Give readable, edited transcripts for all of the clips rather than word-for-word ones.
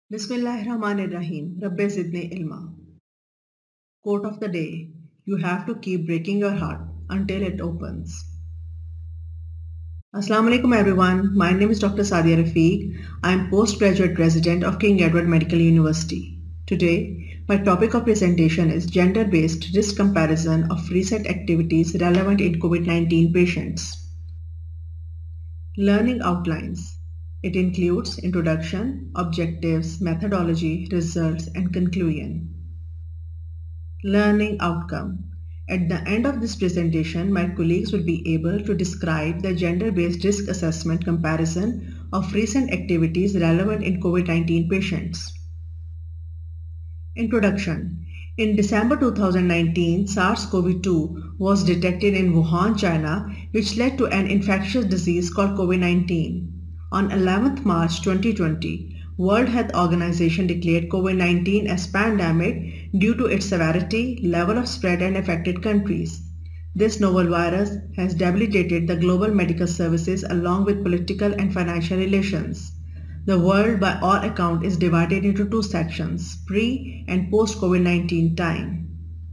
Bismillahirrahmanirrahim. Rabbi Zidni Ilma. Quote of the day. You have to keep breaking your heart until it opens. Assalamu alaikum everyone. My name is Dr. Sadia Rafiq. I am postgraduate resident of King Edward Medical University. Today, my topic of presentation is gender-based risk comparison of recent activities relevant in COVID-19 patients. Learning outlines. It includes introduction, objectives, methodology, results, and conclusion. Learning outcome. At the end of this presentation, my colleagues will be able to describe the gender-based risk assessment comparison of recent activities relevant in COVID-19 patients. Introduction. In December 2019, SARS-CoV-2 was detected in Wuhan, China, which led to an infectious disease called COVID-19. On 11th March 2020, World Health Organization declared COVID-19 as pandemic due to its severity, level of spread and affected countries. This novel virus has debilitated the global medical services along with political and financial relations. The world by all accounts is divided into two sections, pre and post COVID-19 time.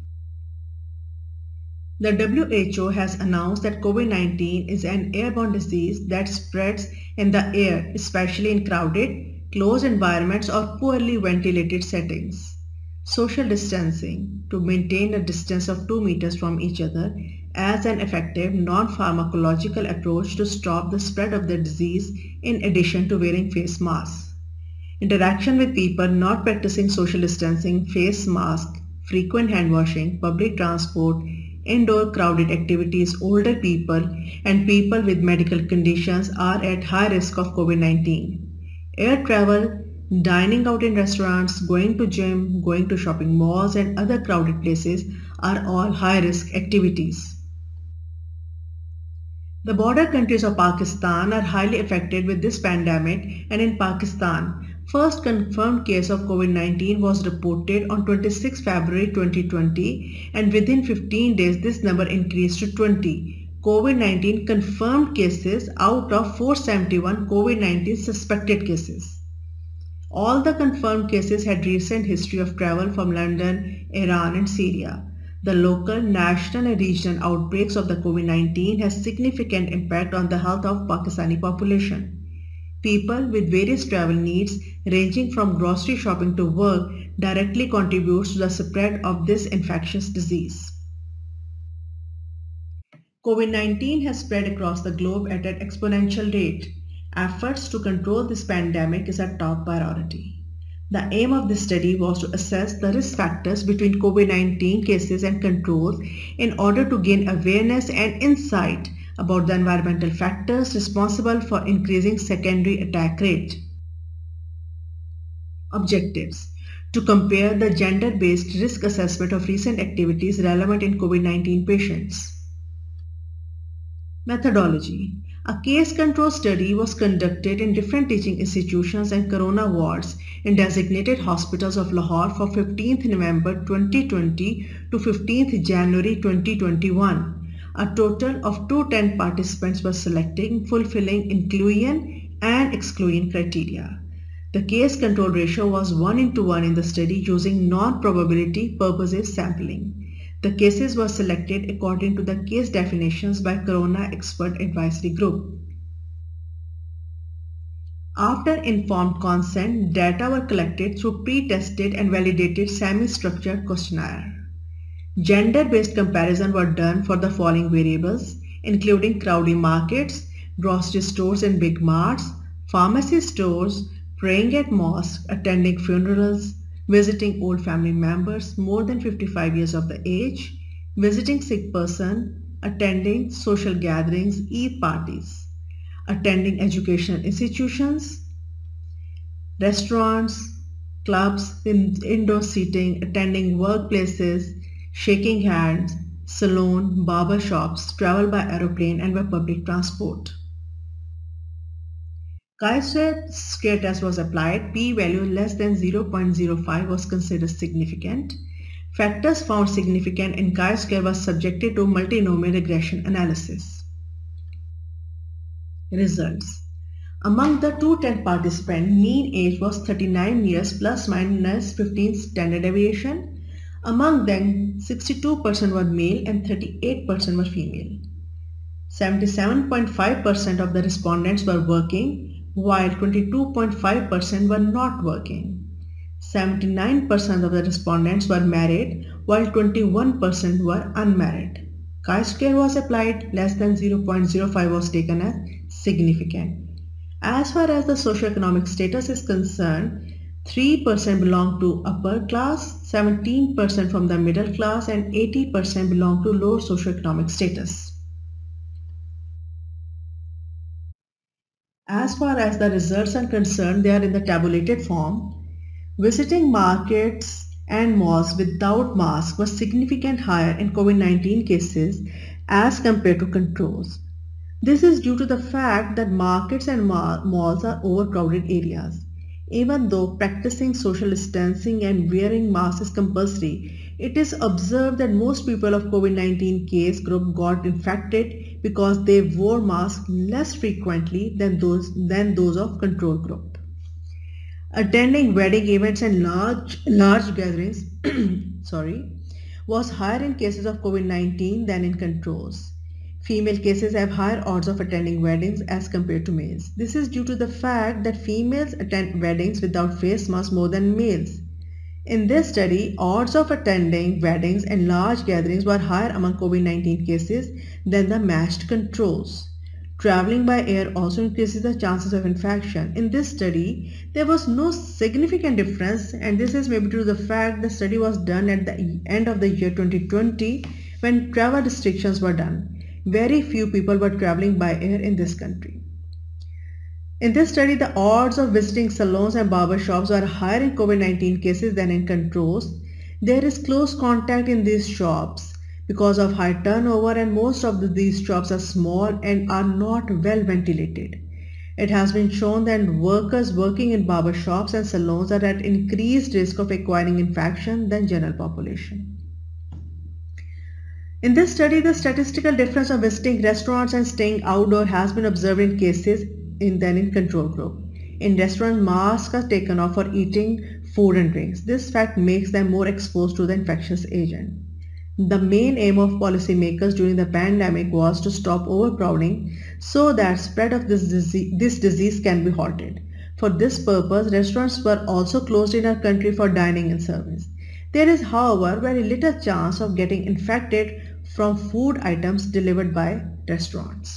The WHO has announced that COVID-19 is an airborne disease that spreads in the air, especially in crowded, closed environments or poorly ventilated settings. Social distancing to maintain a distance of 2 meters from each other as an effective non-pharmacological approach to stop the spread of the disease in addition to wearing face masks. Interaction with people not practicing social distancing, face mask, frequent hand washing, public transport, indoor crowded activities, older people, and people with medical conditions are at high risk of COVID-19. Air travel, dining out in restaurants, going to gym, going to shopping malls and other crowded places are all high-risk activities. The border countries of Pakistan are highly affected with this pandemic, and in Pakistan, first confirmed case of COVID-19 was reported on 26 February 2020 and within 15 days this number increased to 20. COVID-19 confirmed cases out of 471 COVID-19 suspected cases. All the confirmed cases had recent history of travel from London, Iran and Syria. The local, national and regional outbreaks of the COVID-19 has significant impact on the health of Pakistani population. People with various travel needs ranging from grocery shopping to work directly contributes to the spread of this infectious disease. COVID-19 has spread across the globe at an exponential rate. Efforts to control this pandemic is a top priority. The aim of this study was to assess the risk factors between COVID-19 cases and controls in order to gain awareness and insight about the environmental factors responsible for increasing secondary attack rate. Objectives: to compare the gender-based risk assessment of recent activities relevant in COVID-19 patients. Methodology: a case control study was conducted in different teaching institutions and corona wards in designated hospitals of Lahore from 15th November 2020 to 15th January 2021. A total of 210 participants were selected, fulfilling inclusion and exclusion criteria. The case control ratio was 1:1 in the study using non-probability purposes sampling. The cases were selected according to the case definitions by Corona Expert Advisory Group. After informed consent, data were collected through pre-tested and validated semi-structured questionnaire. Gender-based comparison were done for the following variables, including crowded markets, grocery stores and big marts, pharmacy stores, praying at mosques, attending funerals, visiting old family members more than 55 years of the age, visiting sick person, attending social gatherings, Eid parties, attending educational institutions, restaurants, clubs, indoor seating, attending workplaces, shaking hands, salon, barber shops, travel by aeroplane and by public transport. Chi-square test was applied. P-value less than 0.05 was considered significant. Factors found significant in chi-square was subjected to multinomial regression analysis. Results: Among the 210 participants, mean age was 39 years plus minus 15 standard deviation. Among them, 62% were male and 38% were female. 77.5% of the respondents were working, while 22.5% were not working. 79% of the respondents were married, while 21% were unmarried. Chi-square was applied, less than 0.05 was taken as significant. As far as the socioeconomic status is concerned, 3% belong to upper class, 17% from the middle class, and 80% belong to lower socioeconomic status. As far as the results are concerned, they are in the tabulated form. Visiting markets and malls without mask was significantly higher in COVID-19 cases as compared to controls. This is due to the fact that markets and malls are overcrowded areas. Even though practicing social distancing and wearing masks is compulsory, it is observed that most people of COVID-19 case group got infected because they wore masks less frequently than those of control group. Attending wedding events and large gatherings was higher in cases of COVID-19 than in controls. Female cases have higher odds of attending weddings as compared to males. This is due to the fact that females attend weddings without face masks more than males. In this study, odds of attending weddings and large gatherings were higher among COVID-19 cases than the matched controls. Traveling by air also increases the chances of infection. In this study, there was no significant difference, and this is maybe due to the fact the study was done at the end of the year 2020 when travel restrictions were done. Very few people were traveling by air in this country. In this study, the odds of visiting salons and barber shops are higher in COVID-19 cases than in controls. There is close contact in these shops because of high turnover, and most of these shops are small and are not well ventilated. It has been shown that workers working in barber shops and salons are at increased risk of acquiring infection than general population. In this study, the statistical difference of visiting restaurants and staying outdoor has been observed in cases than in control group. In restaurants, masks are taken off for eating food and drinks. This fact makes them more exposed to the infectious agent. The main aim of policymakers during the pandemic was to stop overcrowding so that spread of this disease can be halted. For this purpose, restaurants were also closed in our country for dining and service. There is, however, very little chance of getting infected from food items delivered by restaurants.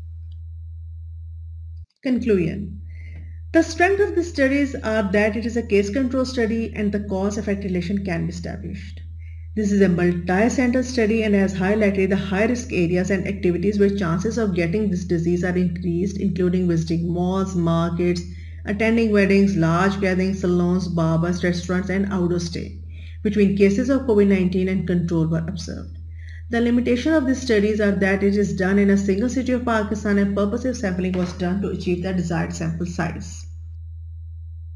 Conclusion. The strength of the studies are that it is a case control study and the cause-effect relation can be established. This is a multi-center study and has highlighted the high-risk areas and activities where chances of getting this disease are increased, including visiting malls, markets, attending weddings, large gatherings, salons, barbers, restaurants, and outdoor stay. Between cases of COVID-19 and control were observed. The limitation of these studies are that it is done in a single city of Pakistan and purposive sampling was done to achieve the desired sample size.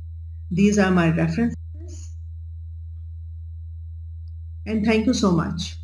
These are my references, and thank you so much.